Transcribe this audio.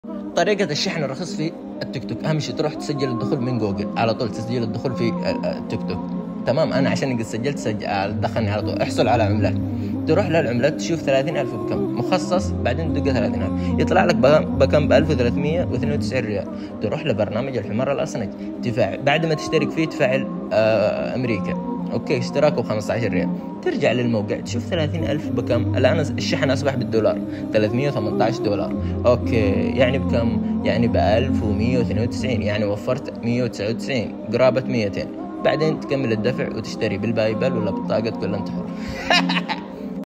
طريقة الشحن الرخيص في التيك توك، أهم شيء تروح تسجل الدخول من جوجل على طول، تسجيل الدخول في التيك توك. تمام، أنا عشان قد سجلت دخلني على طول. احصل على عملات، تروح للعملات تشوف 30,000 بكم مخصص، بعدين تدق 30,000 يطلع لك بكم ب 1392 ريال. تروح لبرنامج الحمار الأصنج تفعل، بعد ما تشترك فيه تفعل أمريكا، اوكي اشتراكه 15 ريال. ترجع للموقع تشوف 30,000 بكم. الآن الشحن أصبح بالدولار 318 دولار. اوكي يعني بكم؟ يعني ب 1192، يعني وفرت 199 قرابة 200. بعدين تكمل الدفع وتشتري بالباي بال ولا بطاقة، كل انت حر.